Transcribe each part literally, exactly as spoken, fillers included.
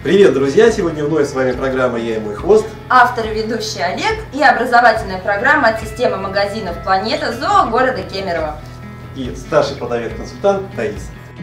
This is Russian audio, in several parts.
Привет, друзья! Сегодня вновь с вами программа «Я и мой хвост». Автор и ведущий Олег и образовательная программа от системы магазинов «Планета» ЗОО города Кемерово. И старший продавец-консультант Таис.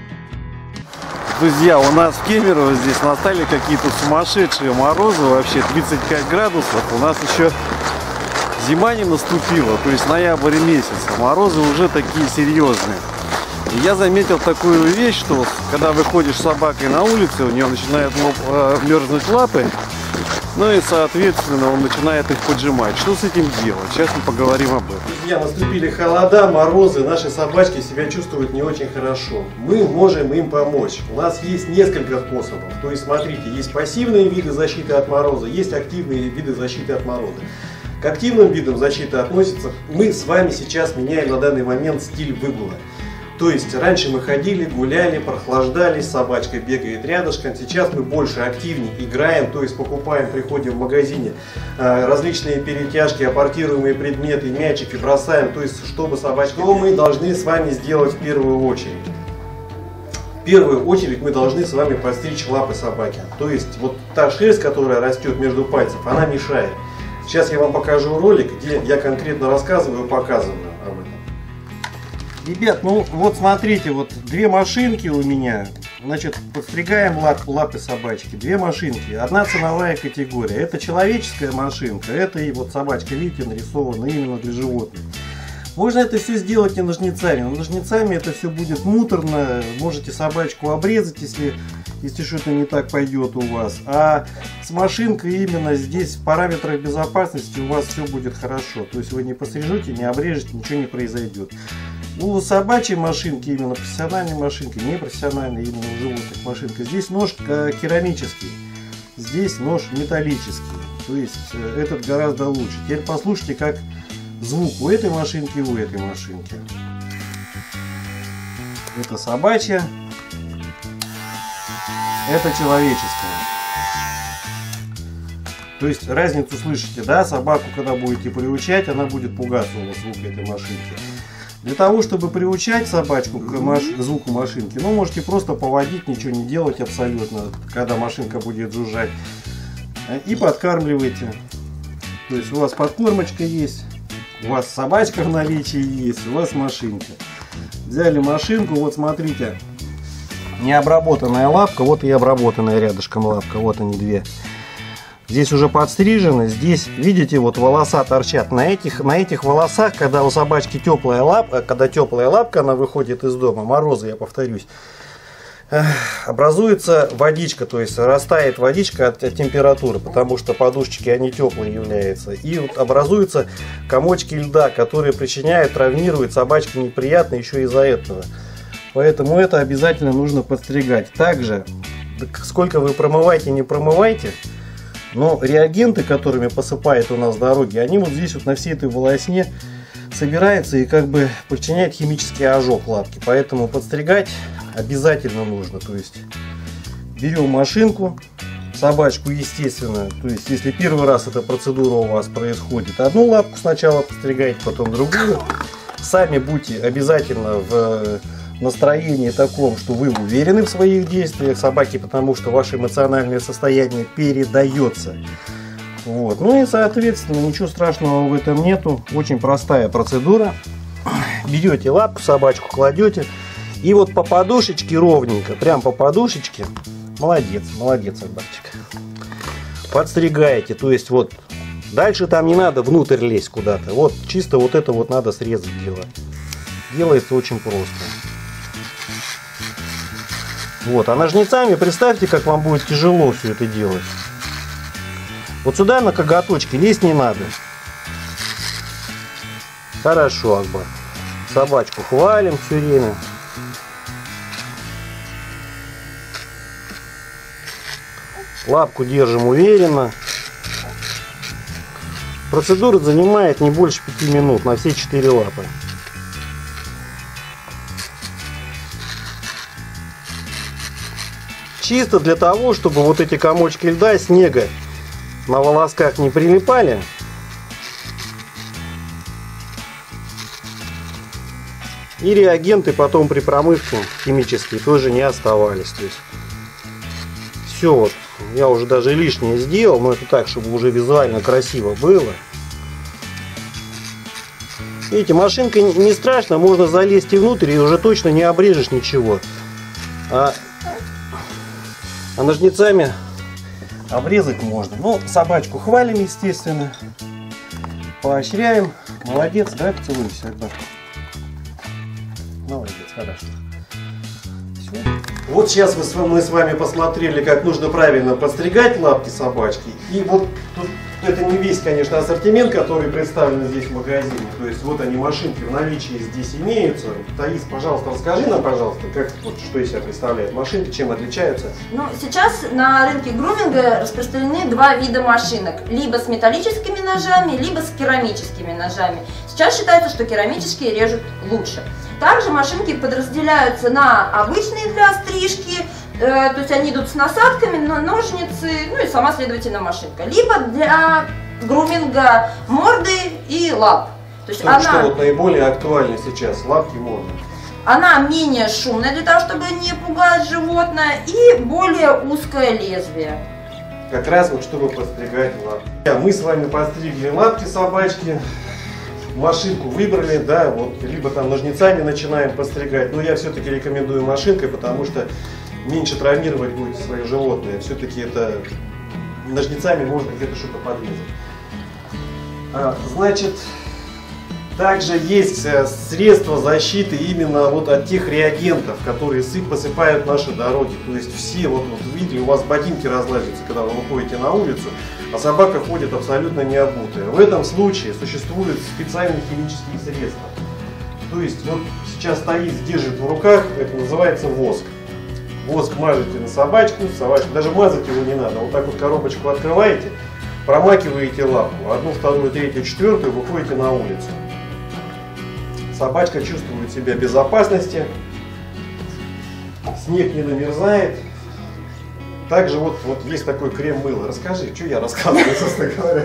Друзья, у нас в Кемерово здесь настали какие-то сумасшедшие морозы, вообще тридцать пять градусов. У нас еще зима не наступила, то есть ноябрь месяц, а морозы уже такие серьезные. И я заметил такую вещь, что когда выходишь с собакой на улицу, у нее начинают мерзнуть лапы, ну и соответственно он начинает их поджимать. Что с этим делать? Сейчас мы поговорим об этом. Друзья, наступили холода, морозы, наши собачки себя чувствуют не очень хорошо. Мы можем им помочь. У нас есть несколько способов. То есть, смотрите, есть пассивные виды защиты от мороза, есть активные виды защиты от мороза. К активным видам защиты относится, мы с вами сейчас меняем на данный момент стиль выгула. То есть раньше мы ходили, гуляли, прохлаждались, собачка бегает рядышком. Сейчас мы больше активнее играем, то есть покупаем, приходим в магазине э, различные перетяжки, аппортируемые предметы, мячики бросаем. То есть чтобы собачка... Что мы должны с вами сделать в первую очередь? В первую очередь мы должны с вами подстричь лапы собаки. То есть вот та шерсть, которая растет между пальцев, она мешает. Сейчас я вам покажу ролик, где я конкретно рассказываю, показываю об этом. Ребят, ну вот смотрите, вот две машинки у меня, значит, подстригаем лап, лапы собачки, две машинки, одна ценовая категория, это человеческая машинка, это и вот собачка, видите, нарисована именно для животных. Можно это все сделать и ножницами, но ножницами это все будет муторно, можете собачку обрезать, если, если что-то не так пойдет у вас, а с машинкой именно здесь в параметрах безопасности у вас все будет хорошо, то есть вы не пострижете, не обрежете, ничего не произойдет. У собачьей машинки, именно профессиональной машинки, не профессиональной, именно у животных машинка, здесь нож керамический, здесь нож металлический, то есть этот гораздо лучше. Теперь послушайте, как звук у этой машинки и у этой машинки. Это собачья, это человеческая. То есть разницу слышите, да? Собаку, когда будете приучать, она будет пугаться у вас звука этой машинки. Для того, чтобы приучать собачку к, маш... к звуку машинки, ну, можете просто поводить, ничего не делать абсолютно, когда машинка будет жужжать. И подкармливайте. То есть у вас подкормочка есть, у вас собачка в наличии есть, у вас машинка. Взяли машинку, вот смотрите, необработанная лапка, вот и обработанная рядышком лапка, вот они две. Здесь уже подстрижены, здесь, видите, вот волоса торчат. На этих, на этих волосах, когда у собачки теплая лапка, когда теплая лапка, она выходит из дома, морозы, я повторюсь, образуется водичка, то есть растает водичка от, от температуры, потому что подушечки, они теплые являются. И вот образуются комочки льда, которые причиняют, травмируют собачке неприятно еще из-за этого. Поэтому это обязательно нужно подстригать. Также, сколько вы промываете, не промывайте, но реагенты, которыми посыпает у нас дороги, они вот здесь вот на всей этой волосне собираются и как бы причиняют химический ожог лапки. Поэтому подстригать обязательно нужно. То есть берем машинку, собачку, естественно. То есть если первый раз эта процедура у вас происходит, одну лапку сначала подстригайте, потом другую. Сами будьте обязательно в настроении таком, что вы уверены в своих действиях собаки, потому что ваше эмоциональное состояние передается. Вот. Ну и соответственно ничего страшного в этом нету. Очень простая процедура. Берете лапку, собачку кладете и вот по подушечке ровненько, прям по подушечке, молодец, молодец, собачка, подстригаете. То есть вот дальше там не надо внутрь лезть куда-то. Вот чисто вот это вот надо срезать дело. Делается очень просто. Вот, а ножницами представьте, как вам будет тяжело все это делать. Вот сюда на коготочки лезть не надо. Хорошо, Акбар. Собачку хвалим все время. Лапку держим уверенно. Процедура занимает не больше пяти минут на все четыре лапы. Чисто для того, чтобы вот эти комочки льда, снега на волосках не прилипали. И реагенты потом при промывке химические тоже не оставались. То есть все вот Я уже даже лишнее сделал, но это так, чтобы уже визуально красиво было. Видите, машинка не страшно, можно залезть и внутрь, и уже точно не обрежешь ничего. А, а ножницами обрезать можно. Ну, собачку хвалим, естественно. Поощряем. Молодец, да, поцелуйся, Акбар. Молодец, хорошо. Все. Вот сейчас мы с, мы с вами посмотрели, как нужно правильно подстригать лапки собачки. И вот тут, это не весь, конечно, ассортимент, который представлен здесь в магазине. То есть вот они, машинки в наличии здесь имеются. Таис, пожалуйста, расскажи нам, пожалуйста, как, вот, что из себя представляют машинки, чем отличаются. Ну, сейчас на рынке груминга распространены два вида машинок. Либо с металлическими ножами, либо с керамическими ножами. Сейчас считается, что керамические режут лучше. Также машинки подразделяются на обычные для стрижки, э, то есть они идут с насадками, но ножницы, ну и сама, следовательно, машинка. Либо для груминга морды и лап. То есть что, она, что вот наиболее актуально сейчас, лапки, морды. Она менее шумная для того, чтобы не пугать животное, и более узкое лезвие. Как раз вот чтобы подстригать лапки. Мы с вами подстригли лапки собачки. Машинку выбрали, да, вот, либо там ножницами начинаем постригать, но я все-таки рекомендую машинкой, потому что меньше травмировать будет свое животное. Все-таки это ножницами можно где-то что-то подрезать. А, значит, также есть средства защиты именно вот от тех реагентов, которые посыпают наши дороги. То есть все, вот, вот видели, у вас ботинки разлазятся, когда вы выходите на улицу, а собака ходит абсолютно не обутая. В этом случае существуют специальные химические средства. То есть вот сейчас Таис держит в руках, это называется воск. Воск мажете на собачку, собачку, даже мазать его не надо. Вот так вот коробочку открываете, промакиваете лапу, одну, вторую, третью, четвертую, выходите на улицу. Собачка чувствует себя в безопасности, снег не намерзает. Также вот, вот есть такой крем-мыло. Расскажи, что я рассказываю, собственно говоря.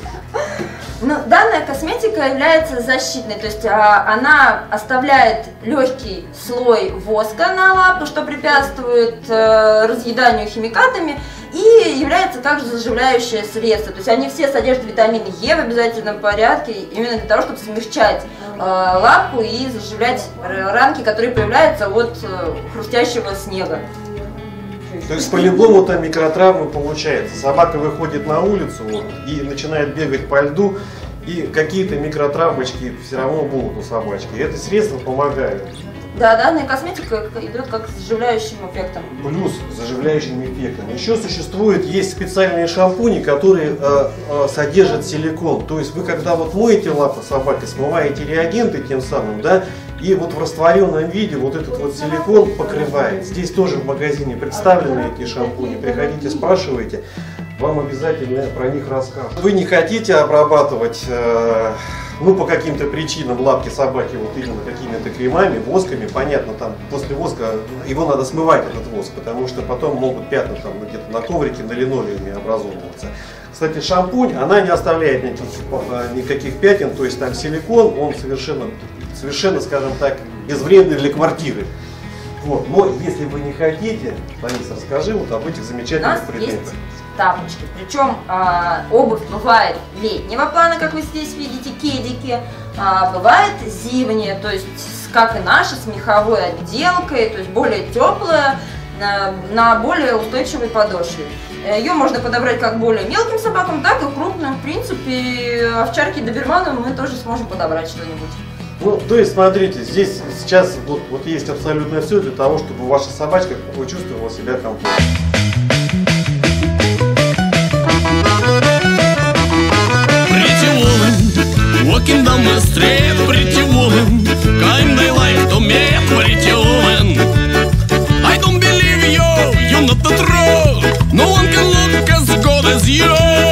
Ну, данная косметика является защитной, то есть а, она оставляет легкий слой воска на лапу, что препятствует а, разъеданию химикатами, и является также заживляющее средство. То есть они все содержат витамин Е в обязательном порядке, именно для того, чтобы смягчать а, лапу и заживлять ранки, которые появляются от а, хрустящего снега. То есть по-любому там микротравмы получается. Собака выходит на улицу вот, и начинает бегать по льду, и какие-то микротравмочки все равно будут у собачки. И это средство помогает. Да, данная косметика идет как с заживляющим эффектом. Плюс с заживляющим эффектом. Еще существует, есть специальные шампуни, которые э, э, содержат силикон. То есть вы когда вот моете лапы собаки, смываете реагенты тем самым, да, и вот в растворенном виде вот этот вот силикон покрывает. Здесь тоже в магазине представлены эти шампуни. Приходите, спрашивайте, вам обязательно про них расскажут. Вы не хотите обрабатывать, э, ну по каким-то причинам лапки собаки вот именно какими-то кремами, восками, понятно, там после воска его надо смывать, этот воск, потому что потом могут пятна там где-то на коврике, на линолеуме образовываться. Кстати, шампунь, она не оставляет никаких, никаких пятен, то есть там силикон, он совершенно, совершенно, скажем так, безвредный для квартиры. Вот. Но если вы не хотите, Таис, расскажи вот об этих замечательных предметах. Тапочки. Причем э, обувь бывает летнего плана, как вы здесь видите, кедики, а бывает зимняя, то есть как и наша, с меховой отделкой, то есть более теплая, на, на более устойчивой подошве. Ее можно подобрать как более мелким собакам, так и крупным. В принципе, овчарки доберману мы тоже сможем подобрать что-нибудь. Ну, то есть, смотрите, здесь сейчас вот, вот есть абсолютно все для того, чтобы ваша собачка почувствовала себя комфортно. Walking down the street, pretty woman, kind I like to meet pretty woman. I don't believe you, you're not the truth. No one can look as good as you.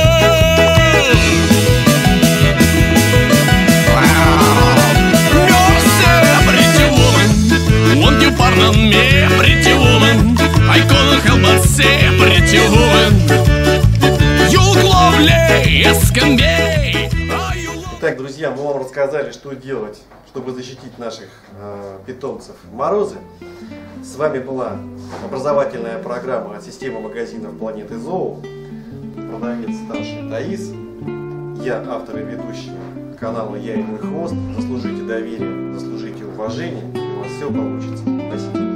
Mercy, pretty woman, won't you pardon me, pretty woman? I couldn't help but say, pretty woman, you look lovely as can be. Итак, друзья, мы вам рассказали, что делать, чтобы защитить наших э, питомцев в морозы. С вами была образовательная программа от системы магазинов Планеты Зоо. Продавец старший Таис. Я автор и ведущий канала «Я и мой хвост». Заслужите доверие, заслужите уважение, и у вас все получится. Спасибо.